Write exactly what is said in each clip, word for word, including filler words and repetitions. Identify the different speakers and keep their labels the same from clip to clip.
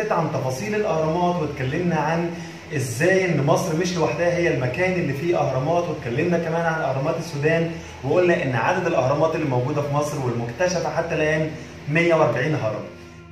Speaker 1: فاتت عن تفاصيل الاهرامات، واتكلمنا عن ازاي ان مصر مش لوحدها هي المكان اللي فيه اهرامات، واتكلمنا كمان عن اهرامات السودان، وقلنا ان عدد الاهرامات اللي موجوده في مصر والمكتشفه حتى الان مية وأربعين هرم.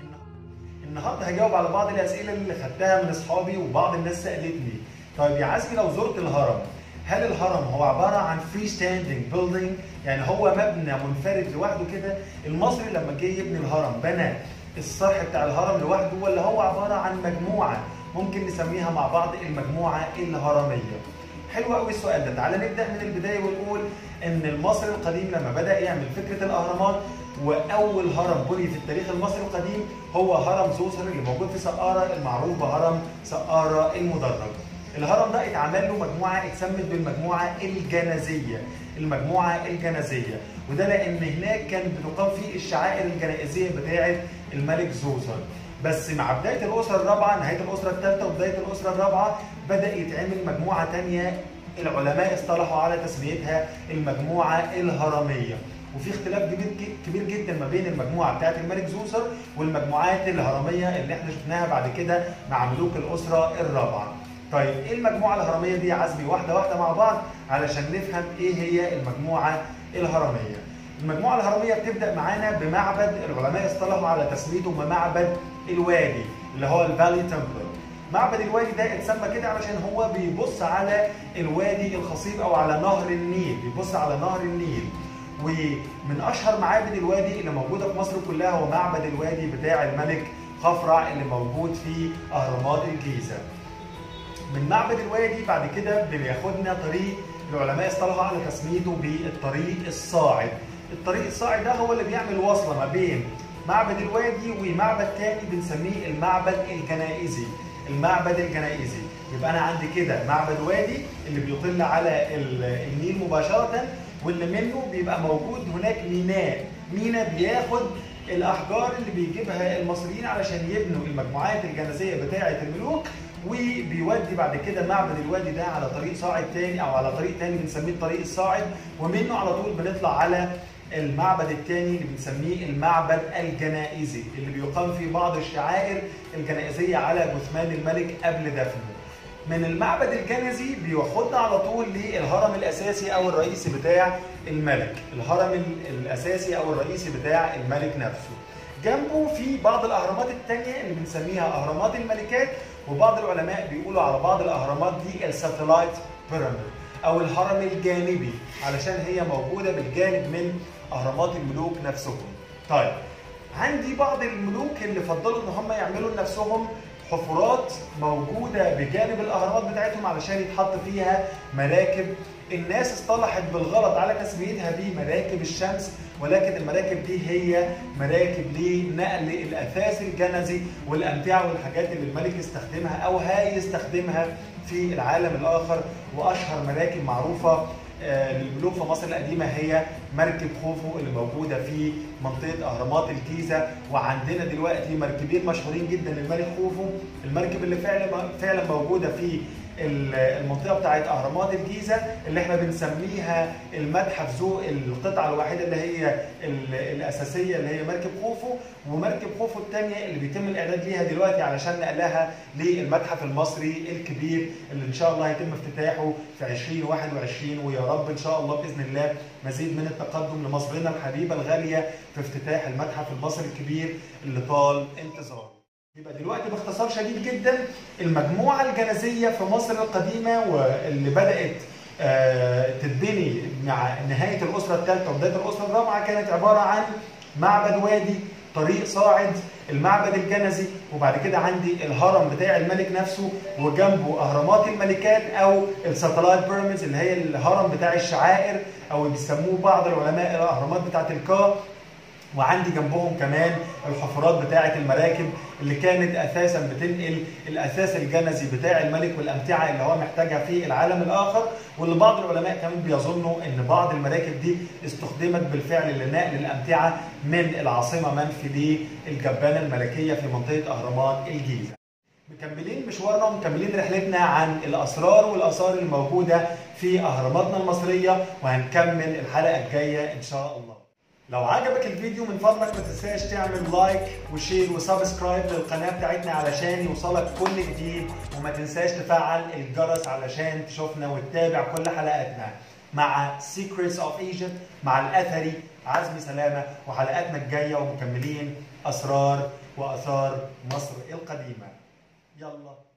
Speaker 1: النهارده هجاوب على بعض الاسئله اللي خدتها من اصحابي وبعض الناس سالتني. طيب يا عزمي، لو زرت الهرم، هل الهرم هو عباره عن فري ستاندينج بيلدينج، يعني هو مبنى منفرد لوحده كده؟ المصري لما جه يبني الهرم بنى السطح بتاع الهرم لوحده، ولا هو عباره عن مجموعه ممكن نسميها مع بعض المجموعه الهرميه؟ حلو قوي السؤال ده. تعالى نبدا من البدايه ونقول ان المصري القديم لما بدا يعمل فكره الاهرامات، واول هرم بني في التاريخ المصري القديم هو هرم زوسر اللي موجود في سقاره، المعروف بهرم سقاره المدرج. الهرم ده اتعمل له مجموعه اتسمت بالمجموعه الجنازيه، المجموعه الجنازيه، وده لان هناك كانت بتقام فيه الشعائر الجنائزيه بتاعه الملك زوسر. بس مع بدايه الاسره الرابعه، نهايه الاسره الثالثه وبدايه الاسره الرابعه، بدا يتعمل مجموعه ثانيه العلماء اصطلحوا على تسميتها المجموعه الهرميه. وفي اختلاف كبير جدا ما بين المجموعه بتاعت الملك زوسر والمجموعات الهرميه اللي احنا شفناها بعد كده مع ملوك الاسره الرابعه. طيب ايه المجموعه الهرميه دي يا عزمي؟ واحده واحده مع بعض علشان نفهم ايه هي المجموعه الهرميه. المجموعه الهرميه بتبدا معانا بمعبد العلماء اصطلحوا على تسميته بمعبد الوادي، اللي هو الفالي تمبل. معبد الوادي ده اتسمى كده علشان هو بيبص على الوادي الخصيب او على نهر النيل، بيبص على نهر النيل. ومن اشهر معابد الوادي اللي موجوده في مصر كلها هو معبد الوادي بتاع الملك خفرع اللي موجود في اهرامات الجيزه. من معبد الوادي بعد كده بياخدنا طريق العلماء اصطلحوا على تسميته بالطريق الصاعد. الطريق الصاعد ده هو اللي بيعمل وصله ما بين معبد الوادي ومعبد تاني بنسميه المعبد الجنائزي. المعبد الجنائزي يبقى انا عندي كده معبد وادي اللي بيطل على النيل مباشره، واللي منه بيبقى موجود هناك ميناء، ميناء بياخد الاحجار اللي بيجيبها المصريين علشان يبنوا المجموعات الجنازيه بتاعه الملوك، وبيودي بعد كده معبد الوادي ده على طريق صاعد تاني او على طريق تاني بنسميه الطريق الصاعد، ومنه على طول بنطلع على المعبد الثاني اللي بنسميه المعبد الجنائزي اللي بيقام فيه بعض الشعائر الجنائزيه على جثمان الملك قبل دفنه. من المعبد الجنزي بياخدنا على طول للهرم الاساسي او الرئيسي بتاع الملك، الهرم الاساسي او الرئيسي بتاع الملك نفسه. جنبه في بعض الاهرامات الثانيه اللي بنسميها اهرامات الملكات، وبعض العلماء بيقولوا على بعض الاهرامات دي الساتلايت بيراميد او الهرم الجانبي علشان هي موجوده بالجانب من اهرامات الملوك نفسهم. طيب عندي بعض الملوك اللي فضلوا ان هم يعملوا لنفسهم حفرات موجوده بجانب الاهرامات بتاعتهم علشان يتحط فيها مراكب. الناس اصطلحت بالغلط على تسميتها بمراكب الشمس، ولكن المراكب دي هي مراكب لنقل الاثاث الجنزي والامتعه والحاجات اللي الملك يستخدمها او هيستخدمها في العالم الاخر. واشهر مراكب معروفه للملوك في مصر القديمه هي مركب خوفو اللي موجوده في منطقه اهرامات الجيزه. وعندنا دلوقتي مركبين مشهورين جدا للملك خوفو، المركب اللي فعلا فعلا موجوده في المنطقه بتاعت اهرامات الجيزه اللي احنا بنسميها المتحف ذو القطعه الوحيده اللي هي الاساسيه اللي هي مركب خوفو، ومركب خوفو الثانيه اللي بيتم الاعداد ليها دلوقتي علشان نقلها للمتحف المصري الكبير اللي ان شاء الله هيتم افتتاحه في عشرين واحد وعشرين، ويا رب ان شاء الله باذن الله مزيد من التقدم لمصرنا الحبيبه الغاليه في افتتاح المتحف المصري الكبير اللي طال انتظاره. يبقى دلوقتي باختصار شديد جدا المجموعه الجنازيه في مصر القديمه واللي بدات تتبني مع نهايه الاسره الثالثه وبدايه الاسره الرابعه كانت عباره عن معبد وادي، طريق صاعد، المعبد الجنزي، وبعد كده عندي الهرم بتاع الملك نفسه، وجنبه اهرامات الملكات او الساتلايت بيراميدز اللي هي الهرم بتاع الشعائر او بيسموه بعض العلماء الاهرامات بتاعت الكا. وعندي جنبهم كمان الحفرات بتاعه المراكب اللي كانت اساسا بتنقل الاثاث الجنزي بتاع الملك والامتعه اللي هو محتاجها في العالم الاخر، واللي بعض العلماء كمان بيظنوا ان بعض المراكب دي استخدمت بالفعل لنقل الامتعه من العاصمه منفي للجبانه الملكيه في منطقه اهرامات الجيزه. مكملين مشوارنا ومكملين رحلتنا عن الاسرار والاثار الموجوده في اهراماتنا المصريه، وهنكمل الحلقه الجايه ان شاء الله. لو عجبك الفيديو من فضلك ما تنساش تعمل لايك وشير وسبسكرايب للقناة بتاعتنا علشان يوصلك كل جديد، وما تنساش تفعل الجرس علشان تشوفنا وتتابع كل حلقاتنا مع Secrets of Egypt مع الأثري عزمي سلامة، وحلقاتنا الجاية ومكملين أسرار وآثار مصر القديمة. يلا.